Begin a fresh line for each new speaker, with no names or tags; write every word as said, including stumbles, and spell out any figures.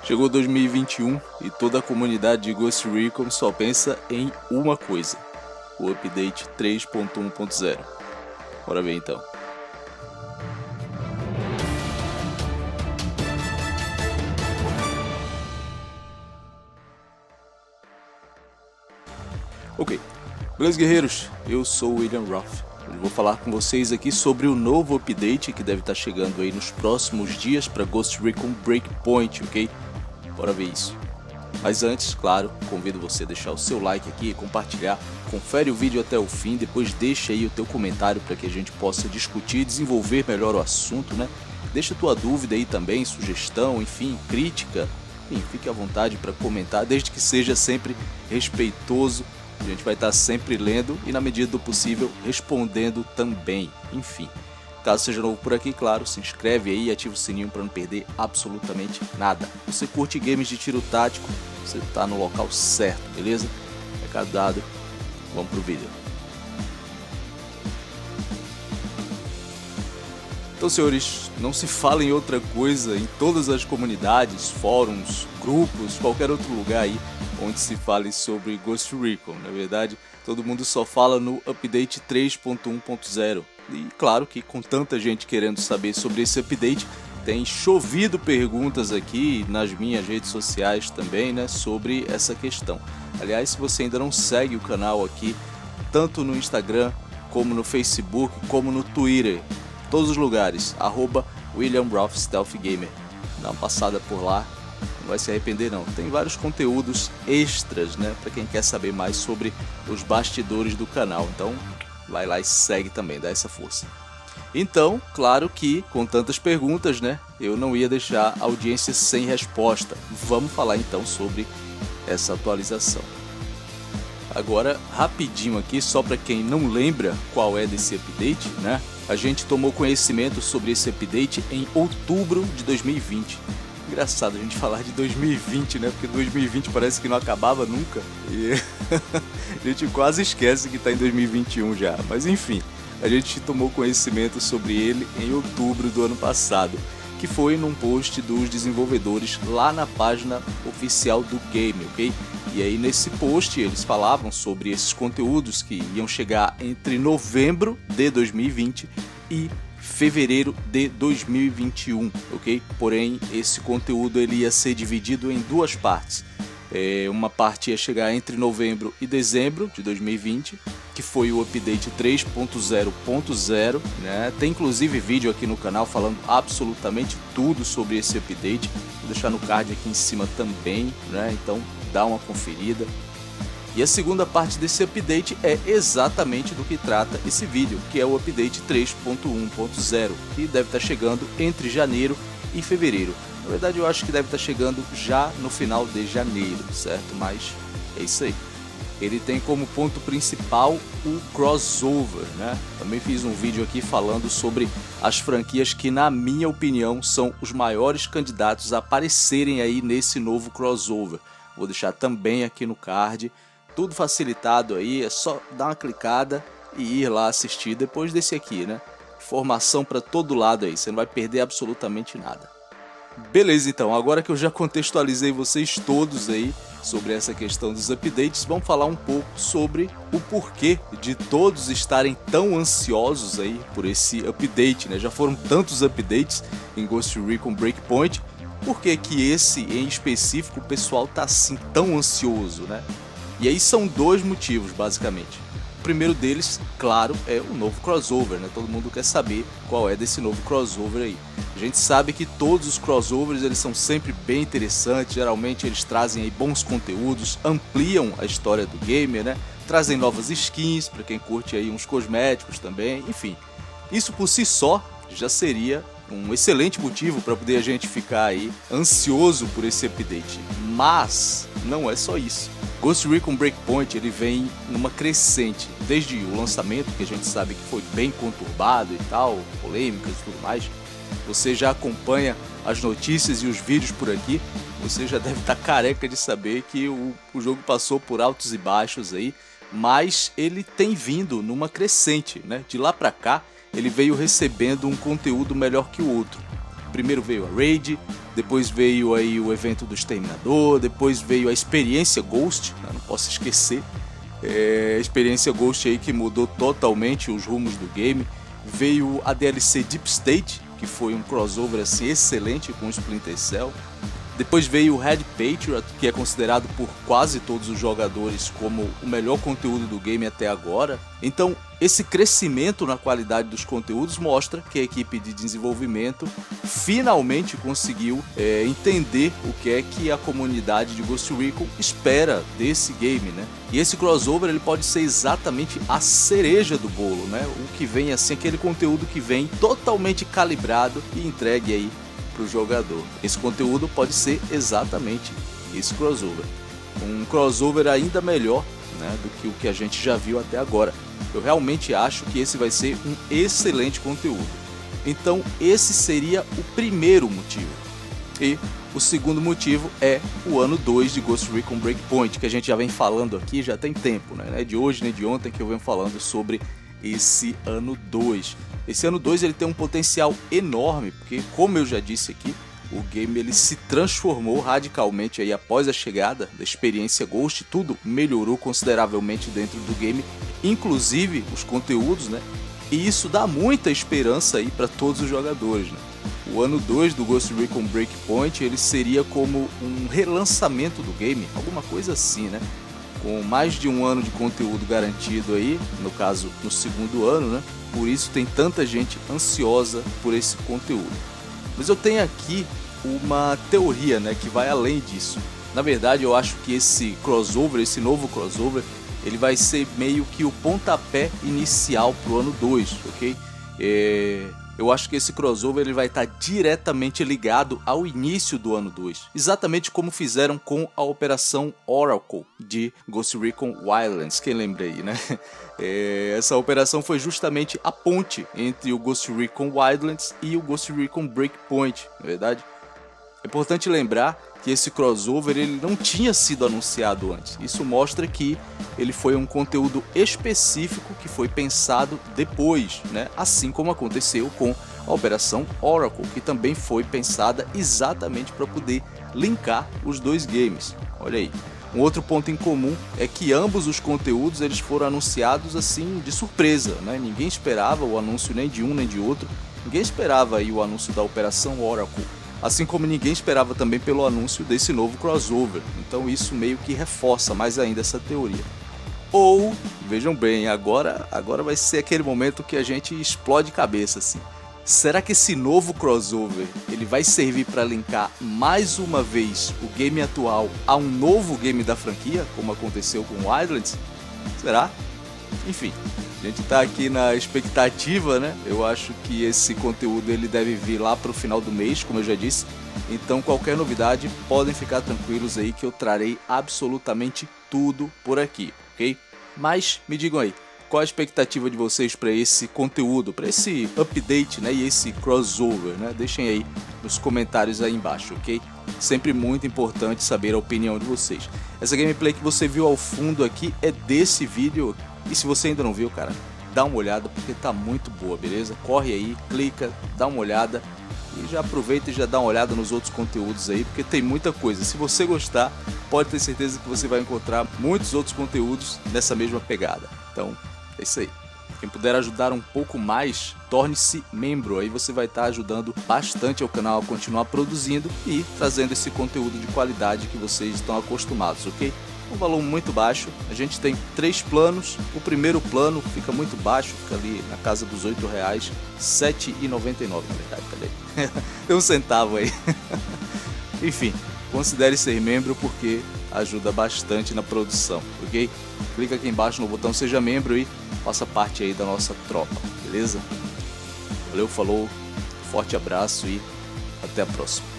Chegou dois mil e vinte e um e toda a comunidade de Ghost Recon só pensa em uma coisa: o update três ponto um ponto zero. Bora ver então. Ok, beleza, guerreiros? Eu sou o William Roth. Eu vou falar com vocês aqui sobre o novo update que deve estar chegando aí nos próximos dias para Ghost Recon Breakpoint, ok? Bora ver isso. Mas antes, claro, convido você a deixar o seu like aqui, compartilhar, confere o vídeo até o fim, depois deixa aí o teu comentário para que a gente possa discutir e desenvolver melhor o assunto, né? Deixa tua dúvida aí também, sugestão, enfim, crítica, enfim, fique à vontade para comentar, desde que seja sempre respeitoso. A gente vai estar sempre lendo e, na medida do possível, respondendo também. Enfim, caso seja novo por aqui, claro, se inscreve aí e ativa o sininho para não perder absolutamente nada. Você curte games de tiro tático, você está no local certo, beleza? Recado dado, vamos pro vídeo. Então, senhores, não se fala em outra coisa em todas as comunidades, fóruns, grupos, qualquer outro lugar aí onde se fale sobre Ghost Recon. Na verdade, todo mundo só fala no update três ponto um ponto zero. E claro que com tanta gente querendo saber sobre esse update, tem chovido perguntas aqui nas minhas redes sociais também, né, sobre essa questão. Aliás, se você ainda não segue o canal aqui, tanto no Instagram, como no Facebook, como no Twitter, todos os lugares, arroba William Roth Stealth Gamer. Dá uma passada por lá, não vai se arrepender não. Tem vários conteúdos extras, né, para quem quer saber mais sobre os bastidores do canal. Então, vai lá e segue também, dá essa força. Então, claro que com tantas perguntas, né, eu não ia deixar a audiência sem resposta. Vamos falar então sobre essa atualização. Agora, rapidinho aqui, só para quem não lembra qual é desse update, né? A gente tomou conhecimento sobre esse update em outubro de dois mil e vinte. Engraçado a gente falar de dois mil e vinte, né? Porque dois mil e vinte parece que não acabava nunca. E a gente quase esquece que está em dois mil e vinte e um já. Mas enfim, a gente tomou conhecimento sobre ele em outubro do ano passado, que foi num post dos desenvolvedores lá na página oficial do game, ok? E aí nesse post eles falavam sobre esses conteúdos que iam chegar entre novembro de dois mil e vinte e fevereiro de dois mil e vinte e um, ok? Porém, esse conteúdo ele ia ser dividido em duas partes. É, uma parte ia chegar entre novembro e dezembro de dois mil e vinte, que foi o update três ponto zero ponto zero, né? Tem inclusive vídeo aqui no canal falando absolutamente tudo sobre esse update. Vou deixar no card aqui em cima também, né? Então dá uma conferida. E a segunda parte desse update é exatamente do que trata esse vídeo, que é o update três ponto um ponto zero, que deve estar chegando entre janeiro e fevereiro. Na verdade, eu acho que deve estar chegando já no final de janeiro, certo? Mas é isso aí. Ele tem como ponto principal o crossover, né? Também fiz um vídeo aqui falando sobre as franquias que, na minha opinião, são os maiores candidatos a aparecerem aí nesse novo crossover. Vou deixar também aqui no card, tudo facilitado aí, é só dar uma clicada e ir lá assistir depois desse aqui, né? Informação para todo lado aí, você não vai perder absolutamente nada. Beleza, então, agora que eu já contextualizei vocês todos aí sobre essa questão dos updates, vamos falar um pouco sobre o porquê de todos estarem tão ansiosos aí por esse update, né? Já foram tantos updates em Ghost Recon Breakpoint, por que que esse em específico o pessoal tá assim tão ansioso, né? E aí são dois motivos, basicamente. O primeiro deles, claro, é o novo crossover, né? Todo mundo quer saber qual é desse novo crossover aí. A gente sabe que todos os crossovers eles são sempre bem interessantes, geralmente eles trazem aí bons conteúdos, ampliam a história do gamer, né? Trazem novas skins para quem curte aí uns cosméticos também, enfim. Isso por si só já seria um excelente motivo para poder a gente ficar aí ansioso por esse update. Mas não é só isso. Ghost Recon Breakpoint ele vem numa crescente, desde o lançamento, que a gente sabe que foi bem conturbado e tal, polêmicas e tudo mais. Você já acompanha as notícias e os vídeos por aqui, você já deve estar careca de saber que o, o jogo passou por altos e baixos aí, mas ele tem vindo numa crescente, né? De lá pra cá, ele veio recebendo um conteúdo melhor que o outro. Primeiro veio a Raid, depois veio aí o evento do Exterminador, depois veio a experiência Ghost, né? Não posso esquecer, é, a experiência Ghost aí que mudou totalmente os rumos do game. Veio a D L C Deep State, que foi um crossover assim excelente com o Splinter Cell. Depois veio o Red Patriot, que é considerado por quase todos os jogadores como o melhor conteúdo do game até agora. Então, esse crescimento na qualidade dos conteúdos mostra que a equipe de desenvolvimento finalmente conseguiu é, entender o que é que a comunidade de Ghost Recon espera desse game, né? E esse crossover ele pode ser exatamente a cereja do bolo, né? O que vem assim, aquele conteúdo que vem totalmente calibrado e entregue aí para o jogador. Esse conteúdo pode ser exatamente esse crossover, um crossover ainda melhor, né, do que o que a gente já viu até agora. Eu realmente acho que esse vai ser um excelente conteúdo. Então esse seria o primeiro motivo. E o segundo motivo é o ano dois de Ghost Recon Breakpoint, que a gente já vem falando aqui já tem tempo, né? Não é de hoje nem de ontem que eu venho falando sobre esse ano dois. Esse ano dois ele tem um potencial enorme, porque como eu já disse aqui, o game ele se transformou radicalmente aí após a chegada da experiência Ghost, tudo melhorou consideravelmente dentro do game, inclusive os conteúdos, né? E isso dá muita esperança aí para todos os jogadores, né? O ano dois do Ghost Recon Breakpoint ele seria como um relançamento do game, alguma coisa assim, né? Com mais de um ano de conteúdo garantido aí, no caso no segundo ano, né? Por isso tem tanta gente ansiosa por esse conteúdo. Mas eu tenho aqui uma teoria, né, que vai além disso. Na verdade, eu acho que esse crossover, esse novo crossover, ele vai ser meio que o pontapé inicial pro ano dois, ok? É... Eu acho que esse crossover ele vai estar diretamente ligado ao início do ano dois, exatamente como fizeram com a Operação Oracle de Ghost Recon Wildlands, quem lembra aí, né? É, essa operação foi justamente a ponte entre o Ghost Recon Wildlands e o Ghost Recon Breakpoint, na verdade. É importante lembrar que esse crossover ele não tinha sido anunciado antes. Isso mostra que ele foi um conteúdo específico que foi pensado depois, né? Assim como aconteceu com a Operação Oracle, que também foi pensada exatamente para poder linkar os dois games. Olha aí. Um outro ponto em comum é que ambos os conteúdos eles foram anunciados assim de surpresa, né? Ninguém esperava o anúncio nem de um nem de outro. Ninguém esperava aí o anúncio da Operação Oracle. Assim como ninguém esperava também pelo anúncio desse novo crossover. Então isso meio que reforça mais ainda essa teoria. Ou, vejam bem, agora, agora vai ser aquele momento que a gente explode cabeça assim. Será que esse novo crossover ele vai servir para linkar mais uma vez o game atual a um novo game da franquia, como aconteceu com Wildlands? Será? Enfim, a gente tá aqui na expectativa, né? Eu acho que esse conteúdo ele deve vir lá pro final do mês, como eu já disse. Então qualquer novidade, podem ficar tranquilos aí que eu trarei absolutamente tudo por aqui, ok? Mas me digam aí, qual a expectativa de vocês para esse conteúdo, para esse update, né? E esse crossover, né? Deixem aí nos comentários aí embaixo, ok? Sempre muito importante saber a opinião de vocês. Essa gameplay que você viu ao fundo aqui é desse vídeo. E se você ainda não viu, cara, dá uma olhada porque tá muito boa, beleza? Corre aí, clica, dá uma olhada e já aproveita e já dá uma olhada nos outros conteúdos aí, porque tem muita coisa. Se você gostar, pode ter certeza que você vai encontrar muitos outros conteúdos nessa mesma pegada. Então, é isso aí. Quem puder ajudar um pouco mais, torne-se membro, aí você vai estar ajudando bastante ao canal a continuar produzindo e trazendo esse conteúdo de qualidade que vocês estão acostumados, ok? Um valor muito baixo, a gente tem três planos, o primeiro plano fica muito baixo, fica ali na casa dos oito reais, sete reais e noventa e nove centavos na verdade, cadê? Tem um centavo aí. Enfim, considere ser membro porque ajuda bastante na produção, ok? Clica aqui embaixo no botão seja membro e faça parte aí da nossa tropa, beleza? Valeu, falou, forte abraço e até a próxima.